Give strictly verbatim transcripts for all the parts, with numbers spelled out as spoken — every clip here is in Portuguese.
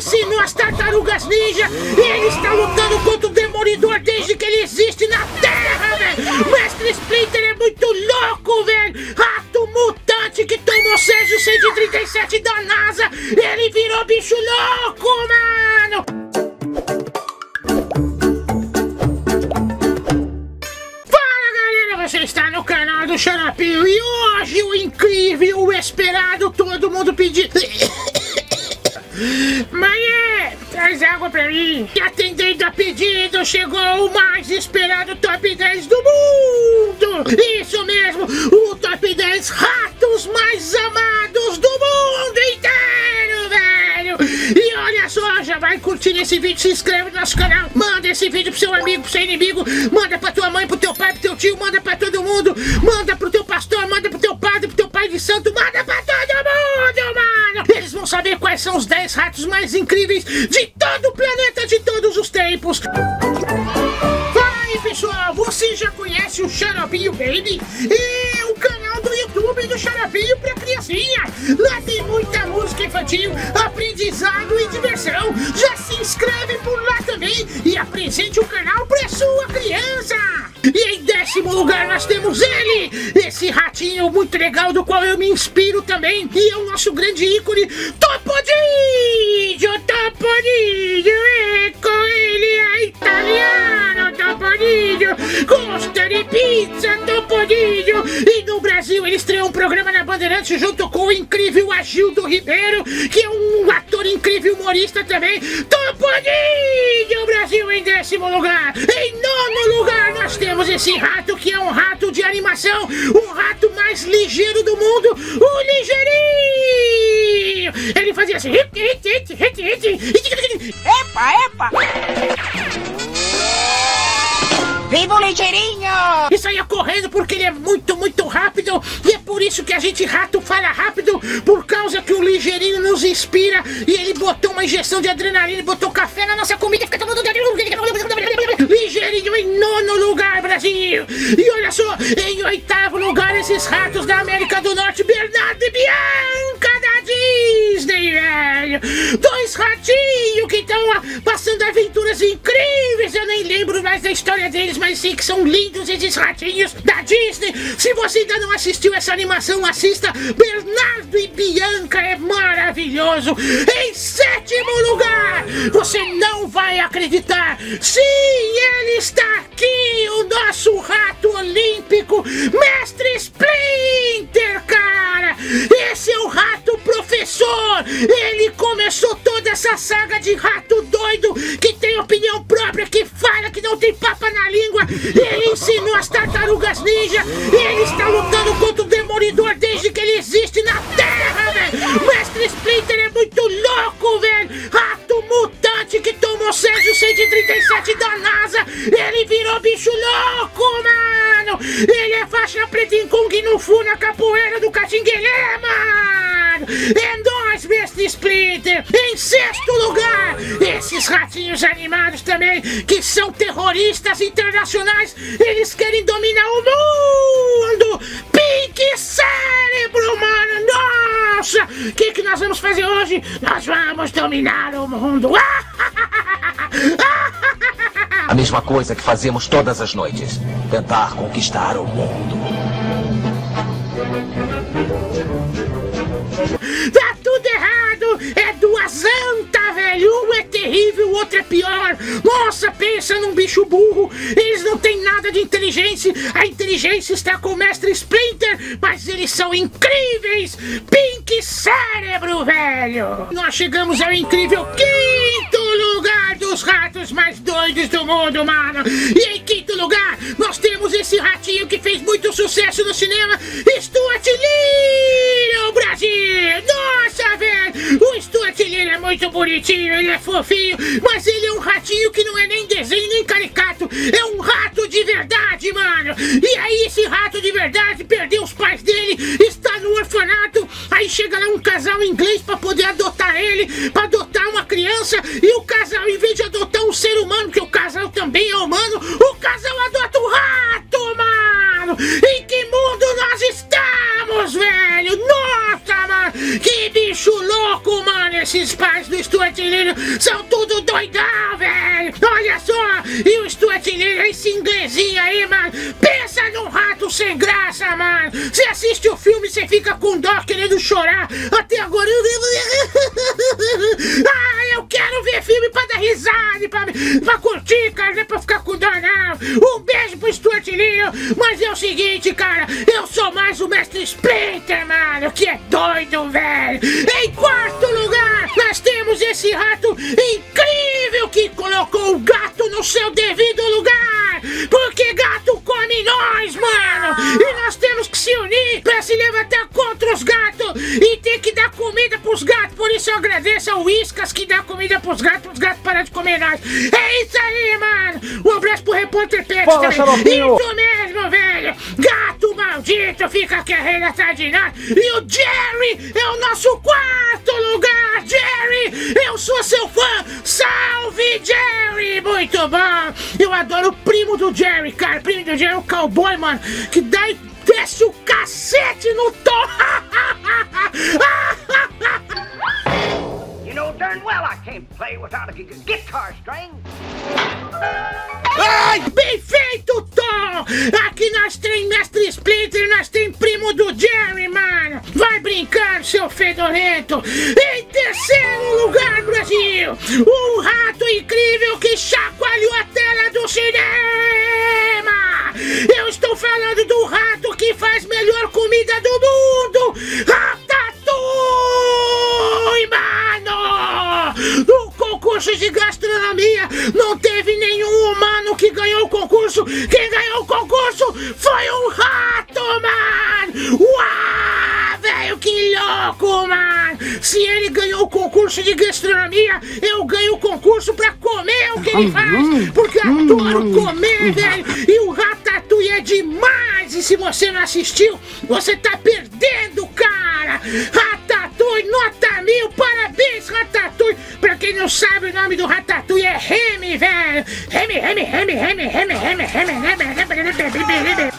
ensinou as tartarugas ninja e ele está lutando contra o Demolidor desde que ele existe na Terra, velho! O Mestre Splinter é muito louco, velho! Rato mutante que tomou Césio cento e trinta e sete da NASA! Ele virou bicho louco, mano! Você está no canal do Xaropinho e hoje o incrível, o esperado, todo mundo pediu. Mãe, traz água pra mim. E atendendo a pedido, chegou o mais esperado top dez do mundo. Isso mesmo, o top dez ratos mais amados do mundo inteiro, velho. E olha só, já vai curtir esse vídeo, se inscreve no nosso canal. Manda esse vídeo pro seu amigo, pro seu inimigo. Manda pra tua mãe, pro teu pai, pro teu tio. Manda pra todo mundo. Manda pro teu pastor, manda pro teu padre, pro teu pai de santo. Manda pra todo mundo, mano. Eles vão saber quais são os dez ratos mais incríveis de todo o planeta, de todos os tempos. Fala aí, pessoal. Você já conhece o Xaropinho Baby? É o canal do YouTube do Xaropinho pra criancinha. Lá tem muita música infantil, aprendizado e diversão. Já se inscreve por lá também e apresente o canal pra sua criança. E em décimo lugar nós temos ele, esse ratinho muito legal do qual eu me inspiro também. E é o nosso grande ícone, Topodídio, Topodídio, e com ele é italiano, Topodídio, gosta de pizza, Topodídio. E no Brasil ele estreou um programa na Bandeirantes junto com o incrível Agildo Ribeiro, que é um ator incrível, humorista também. Topodídio, Brasil em décimo lugar. Em nono lugar nós temos esse rato que é um rato de animação, o rato mais ligeiro do mundo, o Ligeirinho. Ele fazia assim, epa, epa. Viva o Ligeirinho! E saia correndo porque ele é muito, muito rápido. E é por isso que a gente rato fala rápido, por causa que o Ligeirinho nos inspira. E ele botou uma injeção de adrenalina, botou café na nossa comida, fica todo mundo... Ligeirinho em nono lugar, Brasil. E olha só, em oitavo lugar esses ratos da América do Norte, Bernardo e Bianca da Disney, velho. Dois ratinhos que estão passando aventuras incríveis. Eu nem lembro mais da história deles, mas sei que são lindos esses ratinhos da Disney. Se você ainda não assistiu essa animação, assista. Bernardo e Bianca é maravilhoso. Em sétimo lugar, você não vai acreditar. Sim, ele está aqui, o nosso rato olímpico, Mestre Splinter, cara. Esse é o rato professor. Ele começou toda essa saga de rato doido, que tem opinião própria, que fala, que não tem papa na língua. Ele ensinou as tartarugas ninja. Ele está lutando contra o Demolidor desde que ele existe na Terra, velho. Mestre Splinter é muito louco, velho. Rato mutante que tomou Césio cento e trinta e sete da NASA. Ele virou bicho louco, mano. Ele é faixa preta em Kung no Fu na capoeira do Catinguelê, mano. É nóis, Mestre Splinter. Em sexto lugar, esses ratinhos animados também, que são terroristas internacionais. Eles querem dominar o mundo. Pink Cérebro, mano. Nossa, o que que nós vamos fazer hoje? Nós vamos dominar o mundo. A mesma coisa que fazemos todas as noites. Tentar conquistar o mundo. Tá tudo errado! É duas anta, velho! Um é terrível, o outro é pior! Nossa, pensa num bicho burro! Eles não têm nada de inteligência! A inteligência está com o Mestre Splinter, mas eles são incríveis! Pink Cérebro, velho! Nós chegamos ao incrível quinto lugar dos ratos mais doidos do mundo, mano! E em quinto lugar, nós temos esse ratinho que fez muito sucesso no cinema, Stuart Little, Brasil! Nossa, velho! O Stuart Little é muito bonitinho, ele é fofinho, mas ele é um ratinho que não é nem desenho, nem caricato, é um rato de verdade, mano! E aí esse rato de verdade perdeu os pais dele, está no orfanato, aí chega lá um casal inglês pra poder adotar ele, pra adotar uma criança, e o casal, em vez de adotar um ser humano, que o casal também é humano, o casal adota um rato, mano! Em que mundo nós estamos, velho? Nossa, mano! Que bicho louco, mano, esse esses pais do Stuart Little são tudo doidão, velho. Olha só, e o Stuart Little, esse inglesinho aí, mano, pensa num rato sem graça, mano. Você assiste o filme, você fica com dó, querendo chorar. Até agora... Ah, eu quero ver filme pra dar risada, pra, pra curtir, cara, não é pra ficar com dó, não. Um beijo pro Stuart Little, mas é o seguinte, cara, eu sou mais o Mestre Splinter, mano, que é doido, velho. Em quarto lugar, nós temos esse rato incrível que colocou o gato no seu devido lugar, porque gato come nós, mano, e nós temos que se unir pra se levantar contra os gatos e ter que dar comida pros gatos. Por isso eu agradeço ao Whiskas que dá comida pros gatos, pros gatos parar de comer nós. É isso aí, mano. Um abraço pro Repórter Pet também. Isso mesmo, velho. Gato maldito fica querendo atrás de nós. E o Jerry é o nosso quarto lugar. Jerry, eu sou seu fã. Salve, Jerry. Muito bom. Eu adoro o primo do Jerry, cara. O primo do Jerry é o cowboy, mano, que dá e desce o cacete no tom. You know darn well I can't play without a guitar string. Ai, bem feito, Tom! Aqui nós tem Mestre Splinter, nós tem primo do Jerry, mano! Vai brincar, seu fedorento! Em terceiro lugar, Brasil! Um rato incrível que chacoalhou a tela do cinema! Eu estou falando do rato que faz melhor comida do mundo! Ratatouille, mano! No concurso de gastronomia não teve nenhum humano que ganhou o concurso. Quem ganhou o concurso foi um rato, mano! Uau, velho, que louco, mano! Se ele ganhou o concurso de gastronomia, eu ganho o concurso pra comer o que ele faz, porque adoro comer, velho! E o Ratatouille é demais! E se você não assistiu, você tá perdendo, cara! Ratatouille, nota mil! Parabéns, Ratatouille! Pra quem não sabe, o nome do Ratatouille é Remy, velho! Remy, Remy, Remy, Remy, Remy, Remy, Remy, Remy, Remy, Remy,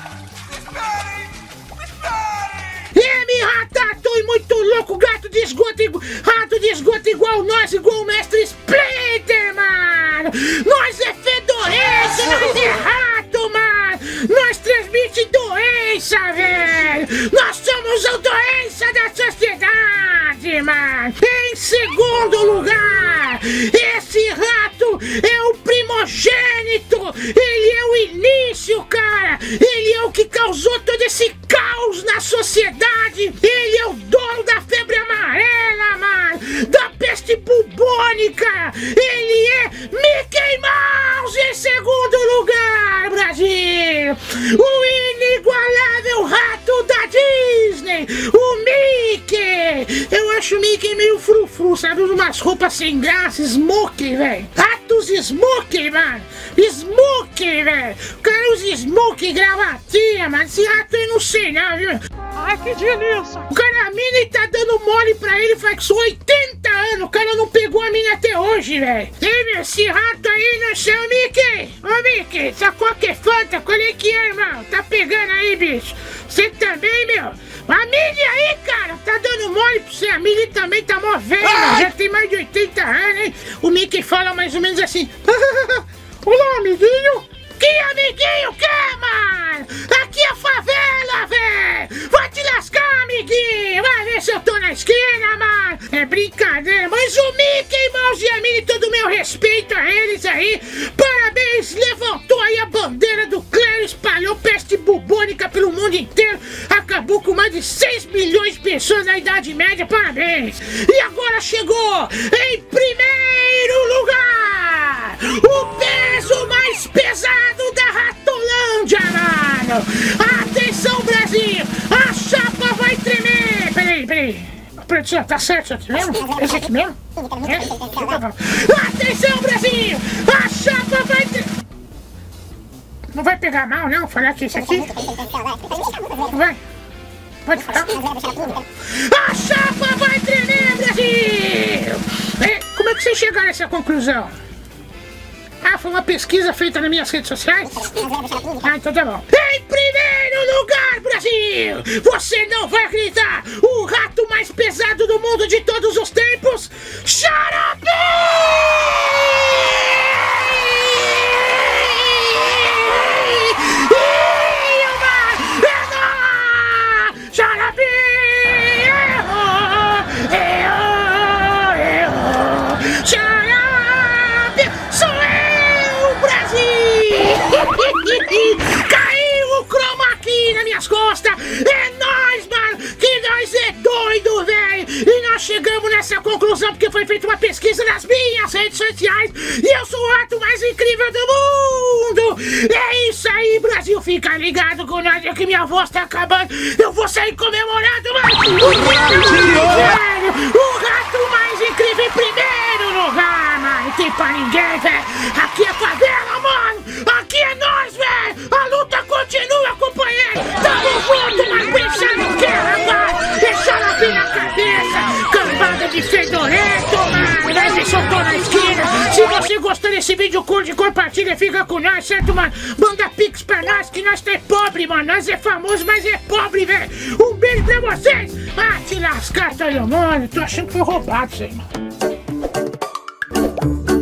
Remy, Ratatouille, muito louco, gato de esgoto, igual, rato de esgoto igual nós, igual o Mestre Splinter, mano! Nós é fedorento, nós é rato, mano! Nós transmite doença, velho! Nós somos a doença da sociedade, mano! Em segundo lugar, esse rato é o primogênito! Ele é o início, cara! Ele é o que causou todo esse caos na sociedade! Ele é o dono da febre amarela, mano! Da peste bubônica! Ele é Mickey Mouse em segundo lugar, Brasil! O inigualável rato da Disney! O Mickey! Eu acho o Mickey meio frufru, sabe? Usa umas roupas sem graça, Smokey, velho! Ratos Smokey, mano! Smokey, velho! O cara usa Smokey, gravatinha, mano! Esse rato eu não sei não, viu? Ai, que delícia! O cara, a mina tá dando mole pra ele faz oitenta anos. O cara não pegou a mina até hoje, velho. Ei, meu, esse rato aí não sei o Mickey. Ô, Mickey, sacou que fanta? Qual é que é, irmão? Tá pegando aí, bicho? Você também, meu? A Minnie aí, cara, tá dando mole pra você. A Minnie também tá mó velha, já tem mais de oitenta anos, hein? O Mickey fala mais ou menos assim. Olá, amiguinho. Que amiguinho que, mano? Aqui é a favela, velho! Vai te lascar, amiguinho! Vai ver se eu tô na esquina, mano! É brincadeira, mas o Mickey Mouse e a Minnie, todo o meu respeito a eles aí! Parabéns! Levantou aí a bandeira do clã, espalhou peste bubônica pelo mundo inteiro, acabou com mais de seis milhões de pessoas na Idade Média, parabéns! E agora chegou em primeiro lugar! O peso mais pesado da Ratolândia, mano! Atenção, Brasil! A chapa vai tremer! Peraí, peraí. Produção, tá certo isso aqui mesmo? Esse aqui mesmo? É? Atenção, Brasil! A chapa vai tremer! Não vai pegar mal, não? Falar que esse aqui? Não vai? Pode falar? A chapa vai tremer, Brasil! É, como é que vocês chegaram a essa conclusão? Ah, foi uma pesquisa feita nas minhas redes sociais? Ah, então tá bom. Em primeiro lugar, Brasil! Você não vai acreditar! O rato mais pesado do mundo de todos os tempos, Xarope! Caiu o chroma key nas minhas costas! É nóis, mano! Que nós é doido, velho! E nós chegamos nessa conclusão porque foi feita uma pesquisa nas minhas redes sociais e eu sou o rato mais incrível do mundo! É isso aí, Brasil! Fica ligado com nós, é que minha voz tá acabando! Eu vou sair comemorando, mano! O, velho, o rato mais incrível em primeiro lugar, mano! Não tem pra ninguém, velho! Aqui é favela, mano! Aqui é nós, velho! A luta continua, companheiro! Tamo junto, mas pensa no que, rapaz? Deixa ela vir na cabeça! Cambada de fedorento, mano! Nós deixou na esquina! Se você gostou desse vídeo, curte, compartilha, fica com nós, certo, mano? Manda pix pra nós, que nós tá pobre, mano! Nós é famoso, mas é pobre, velho! Um beijo pra vocês! Ah, te lascar, tá aí, mano! Tô achando que foi roubado isso aí, mano!